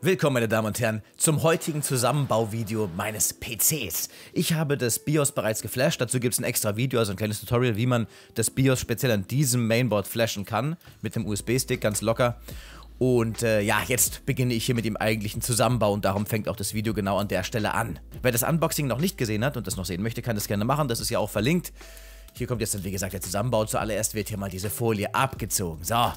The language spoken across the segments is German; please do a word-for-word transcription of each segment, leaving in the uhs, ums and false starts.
Willkommen, meine Damen und Herren, zum heutigen Zusammenbauvideo meines P Cs. Ich habe das BIOS bereits geflasht, dazu gibt es ein extra Video, also ein kleines Tutorial, wie man das BIOS speziell an diesem Mainboard flashen kann, mit dem U S B-Stick, ganz locker. Und äh, ja, jetzt beginne ich hier mit dem eigentlichen Zusammenbau und darum fängt auch das Video genau an der Stelle an. Wer das Unboxing noch nicht gesehen hat und das noch sehen möchte, kann das gerne machen, das ist ja auch verlinkt. Hier kommt jetzt dann, wie gesagt, der Zusammenbau. Zuallererst wird hier mal diese Folie abgezogen. So.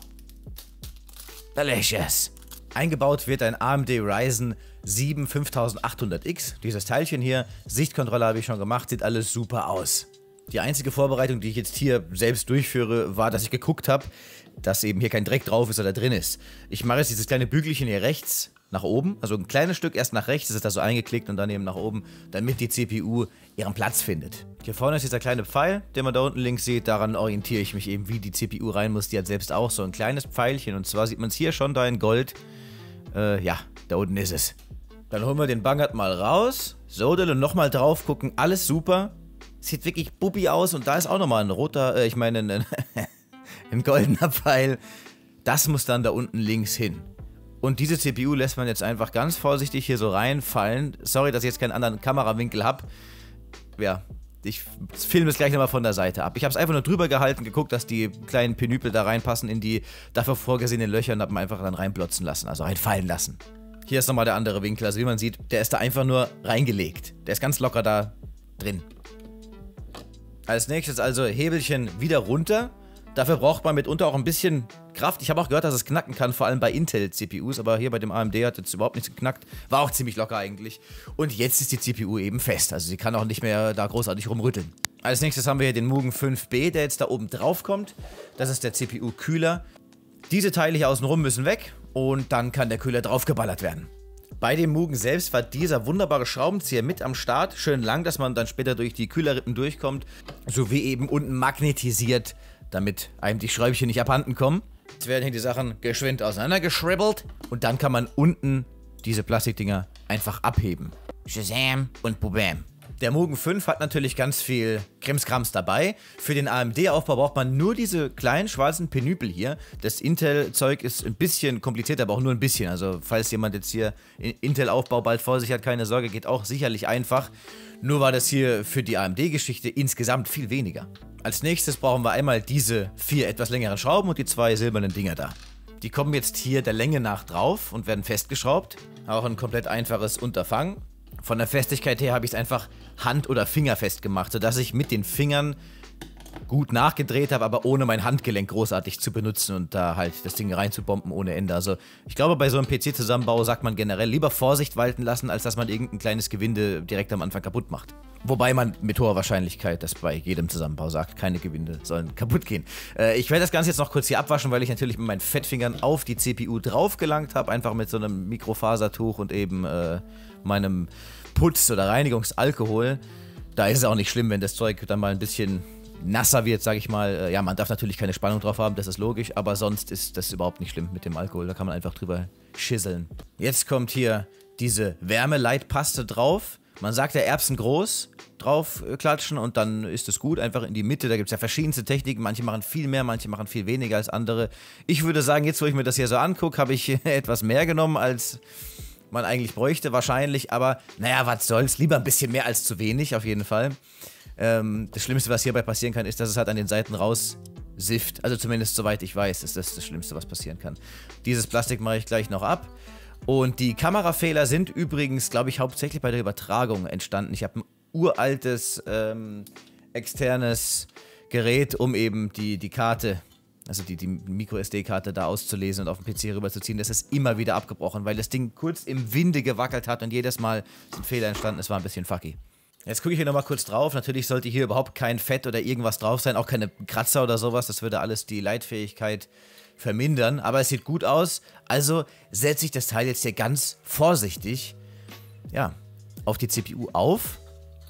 Delicious. Eingebaut wird ein A M D Ryzen sieben fünftausendachthundert X. Dieses Teilchen hier, Sichtkontrolle habe ich schon gemacht, sieht alles super aus. Die einzige Vorbereitung, die ich jetzt hier selbst durchführe, war, dass ich geguckt habe, dass eben hier kein Dreck drauf ist oder drin ist. Ich mache jetzt dieses kleine Bügelchen hier rechts nach oben, also ein kleines Stück erst nach rechts, das ist da so eingeklickt und dann eben nach oben, damit die C P U ihren Platz findet. Hier vorne ist dieser kleine Pfeil, den man da unten links sieht, daran orientiere ich mich eben, wie die C P U rein muss. Die hat selbst auch so ein kleines Pfeilchen und zwar sieht man es hier schon da in Gold. Äh, ja, da unten ist es. Dann holen wir den Bangert mal raus. So, und nochmal drauf gucken. Alles super. Sieht wirklich bubbi aus. Und da ist auch nochmal ein roter, äh, ich meine, ein, ein goldener Pfeil. Das muss dann da unten links hin. Und diese C P U lässt man jetzt einfach ganz vorsichtig hier so reinfallen. Sorry, dass ich jetzt keinen anderen Kamerawinkel habe. Ja, ich filme es gleich nochmal von der Seite ab. Ich habe es einfach nur drüber gehalten, geguckt, dass die kleinen Penüpel da reinpassen in die dafür vorgesehenen Löcher und habe ihn einfach dann reinplotzen lassen, also reinfallen lassen. Hier ist nochmal der andere Winkel, also wie man sieht, der ist da einfach nur reingelegt. Der ist ganz locker da drin. Als nächstes also Hebelchen wieder runter. Dafür braucht man mitunter auch ein bisschen Kraft. Ich habe auch gehört, dass es knacken kann, vor allem bei Intel-C P Us, aber hier bei dem A M D hat jetzt überhaupt nichts geknackt. War auch ziemlich locker eigentlich. Und jetzt ist die C P U eben fest, also sie kann auch nicht mehr da großartig rumrütteln. Als nächstes haben wir hier den Mugen fünf B, der jetzt da oben drauf kommt. Das ist der C P U-Kühler. Diese Teile hier außenrum müssen weg und dann kann der Kühler draufgeballert werden. Bei dem Mugen selbst war dieser wunderbare Schraubenzieher mit am Start, schön lang, dass man dann später durch die Kühlerrippen durchkommt, sowie eben unten magnetisiert, damit einem die Schräubchen nicht abhanden kommen. Jetzt werden hier die Sachen geschwind auseinandergeschribbelt und dann kann man unten diese Plastikdinger einfach abheben. Shazam und Bubam. Der Mugen fünf hat natürlich ganz viel Krimskrams dabei. Für den A M D-Aufbau braucht man nur diese kleinen schwarzen Penüpel hier. Das Intel-Zeug ist ein bisschen komplizierter, aber auch nur ein bisschen. Also falls jemand jetzt hier Intel-Aufbau bald vor sich hat, keine Sorge, geht auch sicherlich einfach. Nur war das hier für die A M D-Geschichte insgesamt viel weniger. Als nächstes brauchen wir einmal diese vier etwas längeren Schrauben und die zwei silbernen Dinger da. Die kommen jetzt hier der Länge nach drauf und werden festgeschraubt. Auch ein komplett einfaches Unterfangen. Von der Festigkeit her habe ich es einfach hand- oder fingerfest gemacht, sodass ich mit den Fingern gut nachgedreht habe, aber ohne mein Handgelenk großartig zu benutzen und da halt das Ding reinzubomben ohne Ende. Also ich glaube, bei so einem P C-Zusammenbau sagt man generell lieber Vorsicht walten lassen, als dass man irgendein kleines Gewinde direkt am Anfang kaputt macht. Wobei man mit hoher Wahrscheinlichkeit das bei jedem Zusammenbau sagt, keine Gewinde sollen kaputt gehen. Äh, ich werde das Ganze jetzt noch kurz hier abwaschen, weil ich natürlich mit meinen Fettfingern auf die C P U drauf gelangt habe, einfach mit so einem Mikrofasertuch und eben äh, meinem Putz- oder Reinigungsalkohol. Da ist es auch nicht schlimm, wenn das Zeug dann mal ein bisschen nasser wird, sage ich mal. Ja, man darf natürlich keine Spannung drauf haben, das ist logisch, aber sonst ist das überhaupt nicht schlimm mit dem Alkohol. Da kann man einfach drüber schisseln. Jetzt kommt hier diese Wärmeleitpaste drauf. Man sagt ja Erbsen groß drauf klatschen und dann ist es gut, einfach in die Mitte. Da gibt es ja verschiedenste Techniken. Manche machen viel mehr, manche machen viel weniger als andere. Ich würde sagen, jetzt wo ich mir das hier so angucke, habe ich etwas mehr genommen, als man eigentlich bräuchte, wahrscheinlich. Aber naja, was soll's. Lieber ein bisschen mehr als zu wenig, auf jeden Fall. Ähm, das Schlimmste, was hierbei passieren kann, ist, dass es halt an den Seiten raussifft. Also zumindest soweit ich weiß, ist das das Schlimmste, was passieren kann. Dieses Plastik mache ich gleich noch ab. Und die Kamerafehler sind übrigens, glaube ich, hauptsächlich bei der Übertragung entstanden. Ich habe ein uraltes, ähm, externes Gerät, um eben die, die Karte, also die, die Micro-S D-Karte da auszulesen und auf den P C rüberzuziehen. Das ist immer wieder abgebrochen, weil das Ding kurz im Winde gewackelt hat und jedes Mal sind Fehler entstanden. Es war ein bisschen fucky. Jetzt gucke ich hier nochmal kurz drauf. Natürlich sollte hier überhaupt kein Fett oder irgendwas drauf sein, auch keine Kratzer oder sowas. Das würde alles die Leitfähigkeit vermindern, aber es sieht gut aus. Also setze ich das Teil jetzt hier ganz vorsichtig, ja, auf die C P U auf.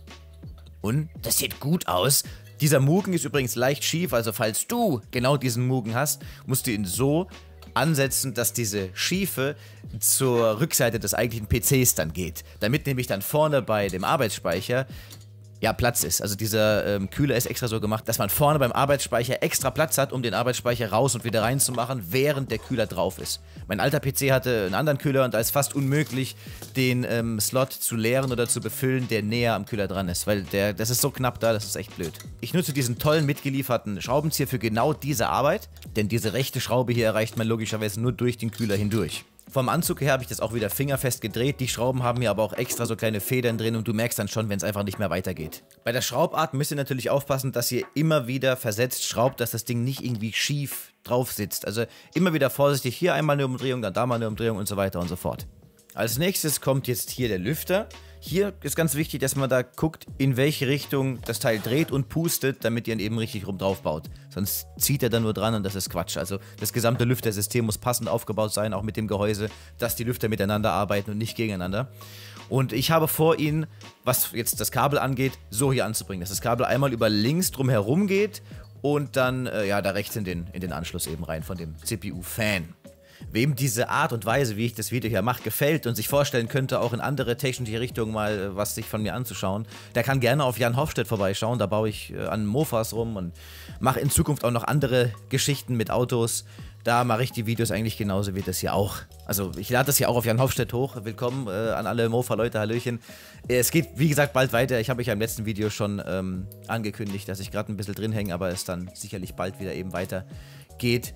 Und das sieht gut aus. Dieser Mugen ist übrigens leicht schief, also falls du genau diesen Mugen hast, musst du ihn so ansetzen, dass diese Schiefe zur Rückseite des eigentlichen P Cs dann geht. Damit nämlich dann vorne bei dem Arbeitsspeicher ja, Platz ist. Also dieser ähm, Kühler ist extra so gemacht, dass man vorne beim Arbeitsspeicher extra Platz hat, um den Arbeitsspeicher raus und wieder rein zu machen, während der Kühler drauf ist. Mein alter P C hatte einen anderen Kühler und da ist fast unmöglich, den ähm, Slot zu leeren oder zu befüllen, der näher am Kühler dran ist, weil der, das ist so knapp da, das ist echt blöd. Ich nutze diesen tollen mitgelieferten Schraubenzieher für genau diese Arbeit, denn diese rechte Schraube hier erreicht man logischerweise nur durch den Kühler hindurch. Vom Anzug her habe ich das auch wieder fingerfest gedreht, die Schrauben haben hier aber auch extra so kleine Federn drin und du merkst dann schon, wenn es einfach nicht mehr weitergeht. Bei der Schraubart müsst ihr natürlich aufpassen, dass ihr immer wieder versetzt schraubt, dass das Ding nicht irgendwie schief drauf sitzt. Also immer wieder vorsichtig, hier einmal eine Umdrehung, dann da mal eine Umdrehung und so weiter und so fort. Als nächstes kommt jetzt hier der Lüfter. Hier ist ganz wichtig, dass man da guckt, in welche Richtung das Teil dreht und pustet, damit ihr ihn eben richtig rum drauf baut. Sonst zieht er dann nur dran und das ist Quatsch. Also das gesamte Lüftersystem muss passend aufgebaut sein, auch mit dem Gehäuse, dass die Lüfter miteinander arbeiten und nicht gegeneinander. Und ich habe vor, ihn, was jetzt das Kabel angeht, so hier anzubringen, dass das Kabel einmal über links drum herum geht und dann äh, ja, da rechts in den, in den Anschluss eben rein von dem C P U-Fan. Wem diese Art und Weise, wie ich das Video hier mache, gefällt und sich vorstellen könnte, auch in andere technische Richtungen mal was sich von mir anzuschauen, der kann gerne auf Jan Hofstedt vorbeischauen. Da baue ich äh, an Mofas rum und mache in Zukunft auch noch andere Geschichten mit Autos. Da mache ich die Videos eigentlich genauso wie das hier auch. Also ich lade das hier auch auf Jan Hofstedt hoch. Willkommen äh, an alle Mofa-Leute, Hallöchen. Es geht, wie gesagt, bald weiter. Ich habe euch ja im letzten Video schon ähm, angekündigt, dass ich gerade ein bisschen drin hänge, aber es dann sicherlich bald wieder eben weitergeht.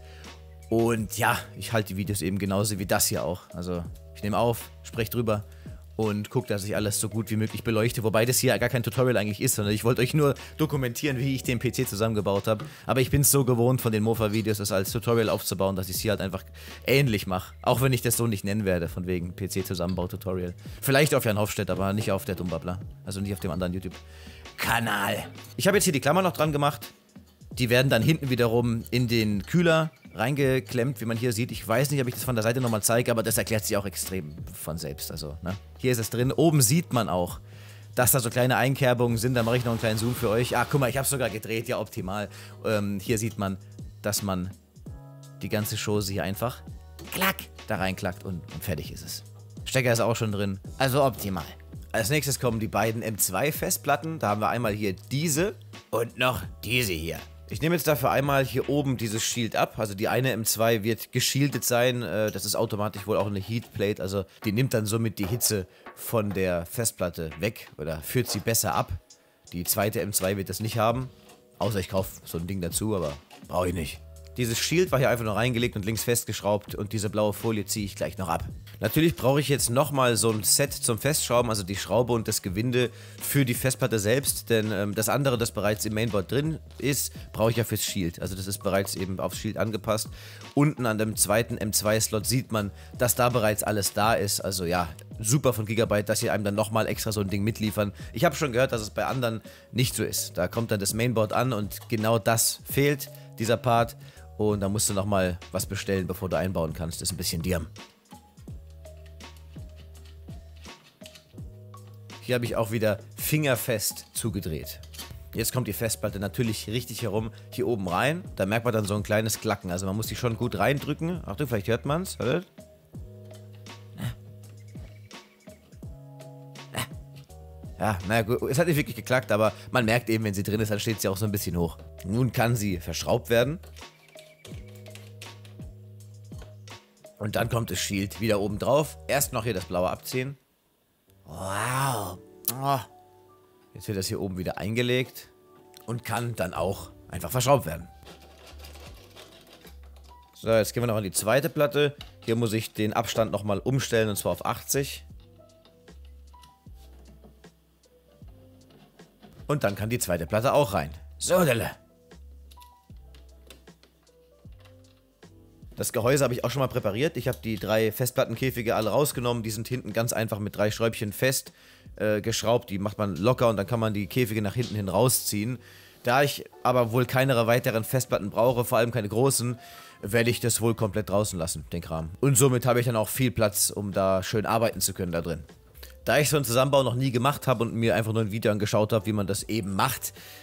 Und ja, ich halte die Videos eben genauso wie das hier auch. Also ich nehme auf, spreche drüber und gucke, dass ich alles so gut wie möglich beleuchte. Wobei das hier gar kein Tutorial eigentlich ist, sondern ich wollte euch nur dokumentieren, wie ich den P C zusammengebaut habe. Aber ich bin es so gewohnt, von den Mofa-Videos das als Tutorial aufzubauen, dass ich es hier halt einfach ähnlich mache. Auch wenn ich das so nicht nennen werde, von wegen P C-Zusammenbau-Tutorial. Vielleicht auf Jan Hofstedt, aber nicht auf der Dummbabbler. Also nicht auf dem anderen YouTube-Kanal. Ich habe jetzt hier die Klammer noch dran gemacht. Die werden dann hinten wiederum in den Kühler reingeklemmt, wie man hier sieht. Ich weiß nicht, ob ich das von der Seite nochmal zeige, aber das erklärt sich auch extrem von selbst. Also, ne? Hier ist es drin. Oben sieht man auch, dass da so kleine Einkerbungen sind. Da mache ich noch einen kleinen Zoom für euch. Ah, guck mal, ich habe es sogar gedreht. Ja, optimal. Ähm, hier sieht man, dass man die ganze Chose hier einfach klack da reinklackt und, und fertig ist es. Stecker ist auch schon drin. Also optimal. Als nächstes kommen die beiden M zwei Festplatten. Da haben wir einmal hier diese und noch diese hier. Ich nehme jetzt dafür einmal hier oben dieses Shield ab, also die eine M zwei wird geschildet sein, das ist automatisch wohl auch eine Heatplate, also die nimmt dann somit die Hitze von der Festplatte weg oder führt sie besser ab. Die zweite M zwei wird das nicht haben, außer ich kaufe so ein Ding dazu, aber brauche ich nicht. Dieses Shield war hier einfach nur reingelegt und links festgeschraubt und diese blaue Folie ziehe ich gleich noch ab. Natürlich brauche ich jetzt nochmal so ein Set zum Festschrauben, also die Schraube und das Gewinde für die Festplatte selbst, denn ähm, das andere, das bereits im Mainboard drin ist, brauche ich ja fürs Shield. Also das ist bereits eben aufs Shield angepasst. Unten an dem zweiten M zwei Slot sieht man, dass da bereits alles da ist. Also ja, super von Gigabyte, dass sie einem dann nochmal extra so ein Ding mitliefern. Ich habe schon gehört, dass es bei anderen nicht so ist. Da kommt dann das Mainboard an und genau das fehlt, dieser Part. Und da musst du nochmal was bestellen, bevor du einbauen kannst. Das ist ein bisschen Dirm. Hier habe ich auch wieder fingerfest zugedreht. Jetzt kommt die Festplatte natürlich richtig herum hier oben rein. Da merkt man dann so ein kleines Klacken. Also man muss die schon gut reindrücken. Achtung, vielleicht hört man es. Ja, naja, gut, es hat nicht wirklich geklackt, aber man merkt eben, wenn sie drin ist, dann steht sie auch so ein bisschen hoch. Nun kann sie verschraubt werden. Und dann kommt das Shield wieder oben drauf. Erst noch hier das blaue abziehen. Wow. Oh. Jetzt wird das hier oben wieder eingelegt. Und kann dann auch einfach verschraubt werden. So, jetzt gehen wir noch an die zweite Platte. Hier muss ich den Abstand nochmal umstellen, und zwar auf achtzig. Und dann kann die zweite Platte auch rein. So, Delle. Das Gehäuse habe ich auch schon mal präpariert. Ich habe die drei Festplattenkäfige alle rausgenommen. Die sind hinten ganz einfach mit drei Schräubchen fest äh, geschraubt. Die macht man locker und dann kann man die Käfige nach hinten hin rausziehen. Da ich aber wohl keine weiteren Festplatten brauche, vor allem keine großen, werde ich das wohl komplett draußen lassen, den Kram. Und somit habe ich dann auch viel Platz, um da schön arbeiten zu können da drin. Da ich so einen Zusammenbau noch nie gemacht habe und mir einfach nur ein Video angeschaut habe, wie man das eben macht,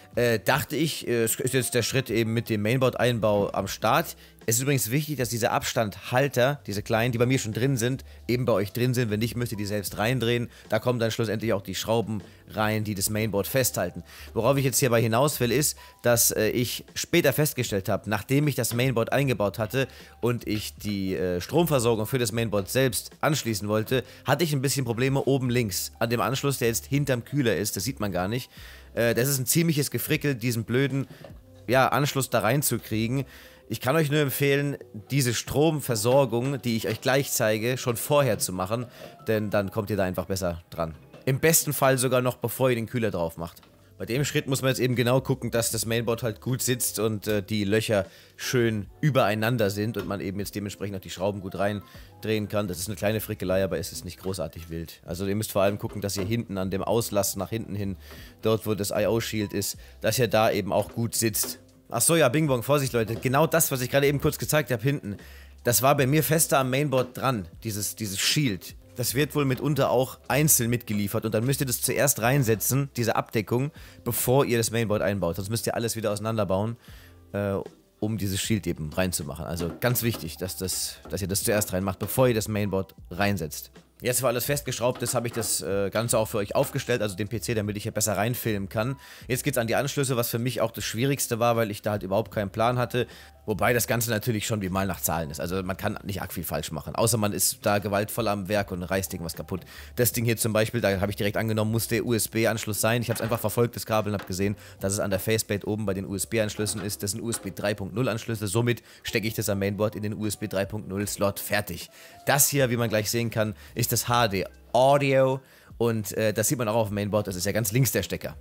äh, dachte ich, äh, es ist jetzt der Schritt eben mit dem Mainboard-Einbau am Start. Es ist übrigens wichtig, dass diese Abstandhalter, diese kleinen, die bei mir schon drin sind, eben bei euch drin sind. Wenn nicht, müsst ihr die selbst reindrehen. Da kommen dann schlussendlich auch die Schrauben rein, die das Mainboard festhalten. Worauf ich jetzt hierbei hinaus will, ist, dass äh, ich später festgestellt habe, nachdem ich das Mainboard eingebaut hatte und ich die äh, Stromversorgung für das Mainboard selbst anschließen wollte, hatte ich ein bisschen Probleme oben links an dem Anschluss, der jetzt hinterm Kühler ist. Das sieht man gar nicht. Äh, das ist ein ziemliches Gefrickel, diesen blöden ja, Anschluss da reinzukriegen. Ich kann euch nur empfehlen, diese Stromversorgung, die ich euch gleich zeige, schon vorher zu machen, denn dann kommt ihr da einfach besser dran. Im besten Fall sogar noch, bevor ihr den Kühler drauf macht. Bei dem Schritt muss man jetzt eben genau gucken, dass das Mainboard halt gut sitzt und äh, die Löcher schön übereinander sind und man eben jetzt dementsprechend auch die Schrauben gut reindrehen kann. Das ist eine kleine Frickelei, aber es ist nicht großartig wild. Also ihr müsst vor allem gucken, dass ihr hinten an dem Auslass nach hinten hin, dort wo das I O-Shield ist, dass ihr da eben auch gut sitzt. Achso, ja, Bing Bong, Vorsicht Leute, genau das, was ich gerade eben kurz gezeigt habe hinten, das war bei mir fester am Mainboard dran, dieses, dieses Shield. Das wird wohl mitunter auch einzeln mitgeliefert und dann müsst ihr das zuerst reinsetzen, diese Abdeckung, bevor ihr das Mainboard einbaut. Sonst müsst ihr alles wieder auseinanderbauen, äh, um dieses Shield eben reinzumachen. Also ganz wichtig, dass, das, dass ihr das zuerst reinmacht, bevor ihr das Mainboard reinsetzt. Jetzt, wo alles festgeschraubt ist, habe ich das äh, Ganze auch für euch aufgestellt, also den P C, damit ich hier besser reinfilmen kann. Jetzt geht es an die Anschlüsse, was für mich auch das Schwierigste war, weil ich da halt überhaupt keinen Plan hatte. Wobei das Ganze natürlich schon wie mal nach Zahlen ist. Also man kann nicht arg viel falsch machen, außer man ist da gewaltvoll am Werk und reißt irgendwas kaputt. Das Ding hier zum Beispiel, da habe ich direkt angenommen, muss der U S B-Anschluss sein. Ich habe es einfach verfolgt, das Kabel, und habe gesehen, dass es an der Faceplate oben bei den U S B-Anschlüssen ist. Das sind U S B drei Punkt null Anschlüsse, somit stecke ich das am Mainboard in den U S B drei Punkt null Slot, fertig. Das hier, wie man gleich sehen kann, ist das H D Audio und äh, das sieht man auch auf dem Mainboard, das ist ja ganz links der Stecker.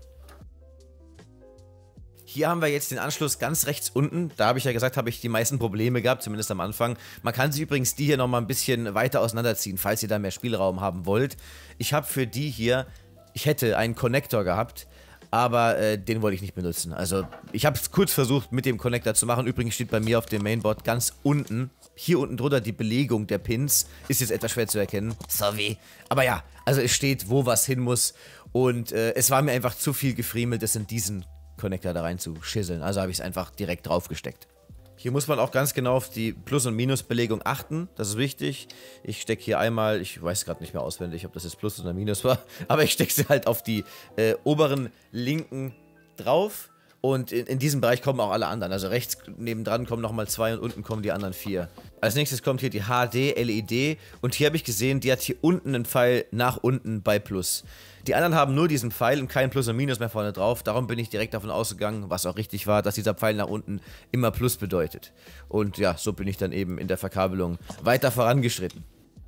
Hier haben wir jetzt den Anschluss ganz rechts unten. Da habe ich ja gesagt, habe ich die meisten Probleme gehabt, zumindest am Anfang. Man kann sich übrigens die hier nochmal ein bisschen weiter auseinanderziehen, falls ihr da mehr Spielraum haben wollt. Ich habe für die hier, ich hätte einen Connector gehabt, aber äh, den wollte ich nicht benutzen. Also ich habe es kurz versucht mit dem Connector zu machen. Übrigens steht bei mir auf dem Mainboard ganz unten, hier unten drunter die Belegung der Pins. Ist jetzt etwas schwer zu erkennen. Sorry. Aber ja, also es steht, wo was hin muss. Und äh, es war mir einfach zu viel gefriemelt, das in diesen Connector da rein zu schisseln. Also habe ich es einfach direkt drauf gesteckt. Hier muss man auch ganz genau auf die Plus- und Minusbelegung achten. Das ist wichtig. Ich stecke hier einmal, ich weiß gerade nicht mehr auswendig, ob das jetzt Plus oder Minus war, aber ich stecke sie halt auf die äh, oberen linken drauf. Und in, in diesem Bereich kommen auch alle anderen. Also rechts nebendran kommen nochmal zwei und unten kommen die anderen vier. Als nächstes kommt hier die H D L E D. Und hier habe ich gesehen, die hat hier unten einen Pfeil nach unten bei Plus. Die anderen haben nur diesen Pfeil und kein Plus und Minus mehr vorne drauf. Darum bin ich direkt davon ausgegangen, was auch richtig war, dass dieser Pfeil nach unten immer Plus bedeutet. Und ja, so bin ich dann eben in der Verkabelung weiter vorangeschritten.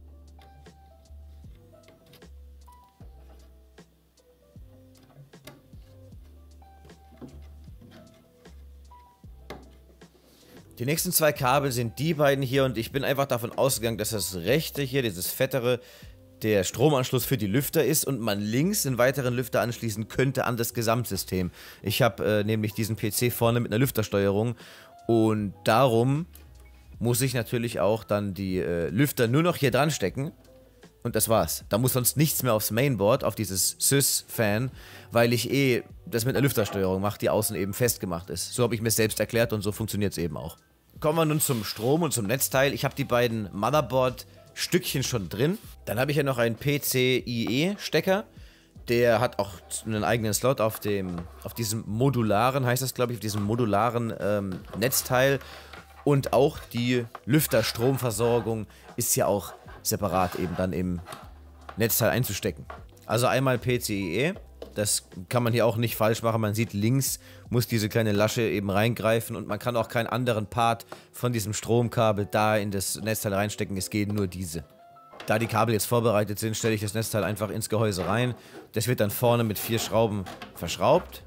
Die nächsten zwei Kabel sind die beiden hier und ich bin einfach davon ausgegangen, dass das rechte hier, dieses fettere, der Stromanschluss für die Lüfter ist und man links einen weiteren Lüfter anschließen könnte an das Gesamtsystem. Ich habe äh, nämlich diesen P C vorne mit einer Lüftersteuerung und darum muss ich natürlich auch dann die äh, Lüfter nur noch hier dran stecken. Und das war's. Da muss sonst nichts mehr aufs Mainboard, auf dieses Sys-Fan, weil ich eh das mit einer Lüftersteuerung mache, die außen eben festgemacht ist. So habe ich mir es selbst erklärt und so funktioniert es eben auch. Kommen wir nun zum Strom und zum Netzteil. Ich habe die beiden Motherboard-Stückchen schon drin. Dann habe ich ja noch einen P C I E-Stecker. Der hat auch einen eigenen Slot auf dem, auf diesem modularen, heißt das glaube ich, auf diesem modularen ähm, Netzteil. Und auch die Lüfterstromversorgung ist ja auch separat eben dann im Netzteil einzustecken. Also einmal P C I E, das kann man hier auch nicht falsch machen. Man sieht, links muss diese kleine Lasche eben reingreifen und man kann auch keinen anderen Part von diesem Stromkabel da in das Netzteil reinstecken. Es gehen nur diese. Da die Kabel jetzt vorbereitet sind, stelle ich das Netzteil einfach ins Gehäuse rein. Das wird dann vorne mit vier Schrauben verschraubt.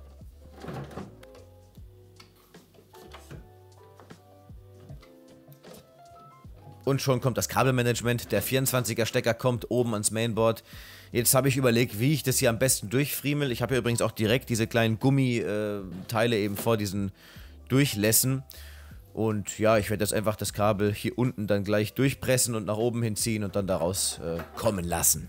Und schon kommt das Kabelmanagement. Der vierundzwanziger Stecker kommt oben ans Mainboard. Jetzt habe ich überlegt, wie ich das hier am besten durchfriemel. Ich habe hier übrigens auch direkt diese kleinen Gummiteile eben vor diesen Durchlässen. Und ja, ich werde jetzt einfach das Kabel hier unten dann gleich durchpressen und nach oben hinziehen und dann daraus äh, kommen lassen.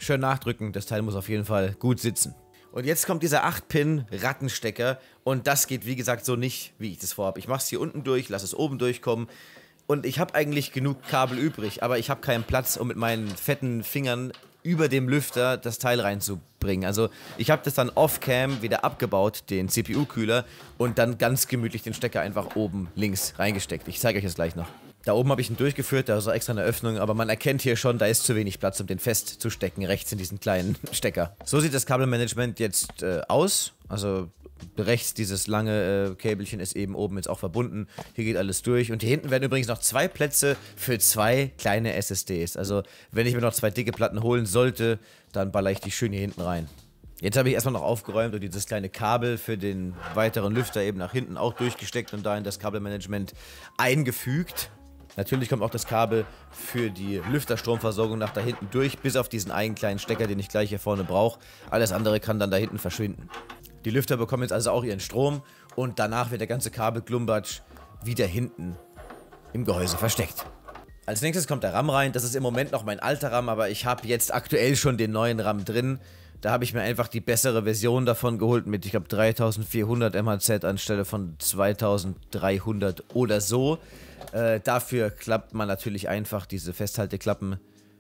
schön nachdrücken, das Teil muss auf jeden Fall gut sitzen. Und jetzt kommt dieser acht Pin Rattenstecker und das geht wie gesagt so nicht, wie ich das vorhabe. Ich mache es hier unten durch, lasse es oben durchkommen und ich habe eigentlich genug Kabel übrig, aber ich habe keinen Platz, um mit meinen fetten Fingern über dem Lüfter das Teil reinzubringen. Also ich habe das dann off-cam wieder abgebaut, den C P U-Kühler, und dann ganz gemütlich den Stecker einfach oben links reingesteckt. Ich zeige euch das gleich noch. Da oben habe ich ihn durchgeführt, da ist auch extra eine Öffnung, aber man erkennt hier schon, da ist zu wenig Platz, um den festzustecken, rechts in diesen kleinen Stecker. So sieht das Kabelmanagement jetzt äh, aus. Also rechts dieses lange äh, Käbelchen ist eben oben jetzt auch verbunden. Hier geht alles durch. Und hier hinten werden übrigens noch zwei Plätze für zwei kleine S S Ds. Also wenn ich mir noch zwei dicke Platten holen sollte, dann baller ich die schön hier hinten rein. Jetzt habe ich erstmal noch aufgeräumt und dieses kleine Kabel für den weiteren Lüfter eben nach hinten auch durchgesteckt und da in das Kabelmanagement eingefügt. Natürlich kommt auch das Kabel für die Lüfterstromversorgung nach da hinten durch, bis auf diesen einen kleinen Stecker, den ich gleich hier vorne brauche. Alles andere kann dann da hinten verschwinden. Die Lüfter bekommen jetzt also auch ihren Strom und danach wird der ganze Kabelglumbatsch wieder hinten im Gehäuse versteckt. Als nächstes kommt der RAM rein. Das ist im Moment noch mein alter RAM, aber ich habe jetzt aktuell schon den neuen RAM drin. Da habe ich mir einfach die bessere Version davon geholt mit, ich glaube, dreitausendvierhundert M H Z anstelle von zweitausenddreihundert oder so. Äh, dafür klappt man natürlich einfach diese Festhalteklappen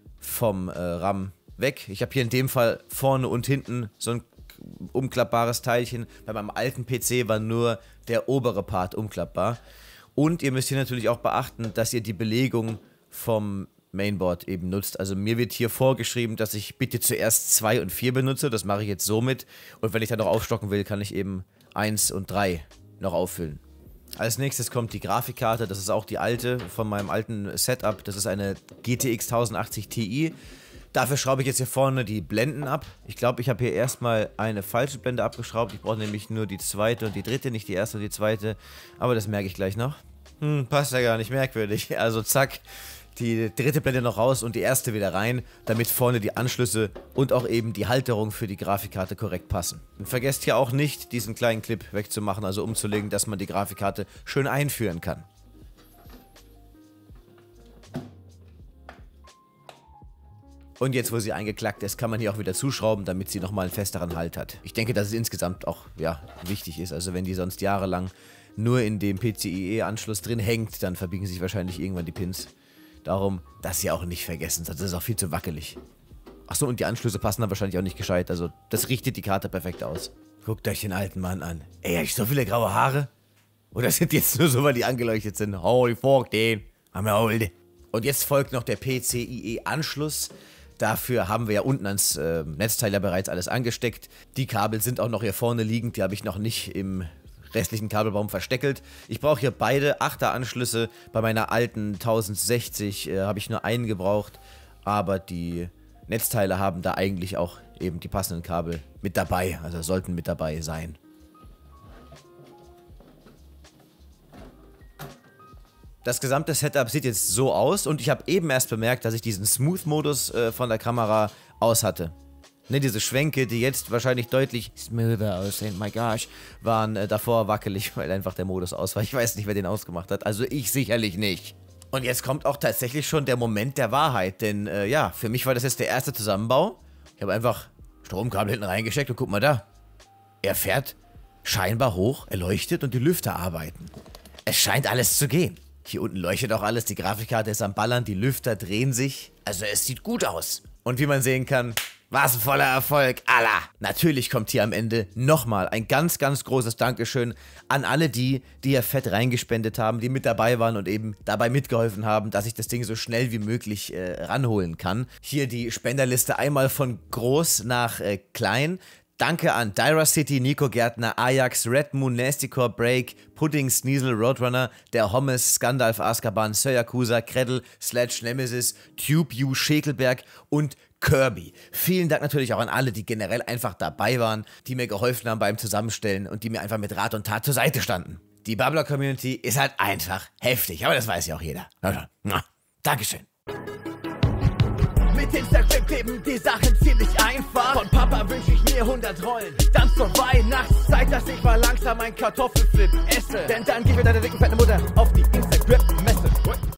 vom äh, RAM weg. Ich habe hier in dem Fall vorne und hinten so ein umklappbares Teilchen. Bei meinem alten P C war nur der obere Part umklappbar. Und ihr müsst hier natürlich auch beachten, dass ihr die Belegung vom Mainboard eben nutzt. Also mir wird hier vorgeschrieben, dass ich bitte zuerst zwei und vier benutze. Das mache ich jetzt somit. Und wenn ich dann noch aufstocken will, kann ich eben eins und drei noch auffüllen. Als nächstes kommt die Grafikkarte. Das ist auch die alte von meinem alten Setup. Das ist eine G T X tausendachtzig Ti. Dafür schraube ich jetzt hier vorne die Blenden ab. Ich glaube, ich habe hier erstmal eine falsche Blende abgeschraubt. Ich brauche nämlich nur die zweite und die dritte, nicht die erste und die zweite. Aber das merke ich gleich noch. Hm, passt ja gar nicht, merkwürdig. Also zack, die dritte Blende noch raus und die erste wieder rein, damit vorne die Anschlüsse und auch eben die Halterung für die Grafikkarte korrekt passen. Und vergesst hier auch nicht, diesen kleinen Clip wegzumachen, also umzulegen, dass man die Grafikkarte schön einführen kann. Und jetzt, wo sie eingeklackt ist, kann man hier auch wieder zuschrauben, damit sie nochmal einen festeren Halt hat. Ich denke, dass es insgesamt auch ja, wichtig ist. Also wenn die sonst jahrelang nur in dem P C I E-Anschluss drin hängt, dann verbiegen sich wahrscheinlich irgendwann die Pins. Darum, das hier auch nicht vergessen, sonst ist es auch viel zu wackelig. Achso, und die Anschlüsse passen dann wahrscheinlich auch nicht gescheit. Also das richtet die Karte perfekt aus. Guckt euch den alten Mann an. Ey, hab ich so viele graue Haare? Oder sind die jetzt nur so, weil die angeleuchtet sind? Holy fuck, den. Haben wir old. Und jetzt folgt noch der P C I E-Anschluss. Dafür haben wir ja unten ans äh, Netzteil ja bereits alles angesteckt. Die Kabel sind auch noch hier vorne liegend, die habe ich noch nicht im restlichen Kabelbaum versteckelt. Ich brauche hier beide Achter-Anschlüsse. Bei meiner alten tausendsechzig äh, habe ich nur einen gebraucht, aber die Netzteile haben da eigentlich auch eben die passenden Kabel mit dabei, also sollten mit dabei sein. Das gesamte Setup sieht jetzt so aus und ich habe eben erst bemerkt, dass ich diesen Smooth-Modus äh, von der Kamera aus hatte. Ne, diese Schwenke, die jetzt wahrscheinlich deutlich smoother aussehen, my gosh, waren äh, davor wackelig, weil einfach der Modus aus war. Ich weiß nicht, wer den ausgemacht hat, also ich sicherlich nicht. Und jetzt kommt auch tatsächlich schon der Moment der Wahrheit, denn äh, ja, für mich war das jetzt der erste Zusammenbau. Ich habe einfach Stromkabel hinten reingesteckt und guck mal da. Er fährt scheinbar hoch, er leuchtet und die Lüfter arbeiten. Es scheint alles zu gehen. Hier unten leuchtet auch alles, die Grafikkarte ist am Ballern, die Lüfter drehen sich. Also es sieht gut aus. Und wie man sehen kann, war es ein voller Erfolg. Allah! Natürlich kommt hier am Ende nochmal ein ganz, ganz großes Dankeschön an alle die, die hier fett reingespendet haben, die mit dabei waren und eben dabei mitgeholfen haben, dass ich das Ding so schnell wie möglich äh, ranholen kann. Hier die Spenderliste einmal von groß nach äh, klein. Danke an Dyra City, Nico Gärtner, Ajax, Red Moon, Nastycore, Break, Pudding, Sneasel, Roadrunner, der Hommes, Skandalf, Azkaban, Sir Yakuza, Kreddle, Sledge, Nemesis, Tube U, Schäkelberg und Kirby. Vielen Dank natürlich auch an alle, die generell einfach dabei waren, die mir geholfen haben beim Zusammenstellen und die mir einfach mit Rat und Tat zur Seite standen. Die Babbler-Community ist halt einfach heftig, aber das weiß ja auch jeder. Dankeschön. Mit Instagram kleben die Sachen ziemlich einfach. Von Papa wünsche ich mir hundert Rollen. Dann zur Weihnachtszeit, dass ich mal langsam ein Kartoffelflip esse. Denn dann gib mir deine dicken fette Mutter auf die Instagram-Messe.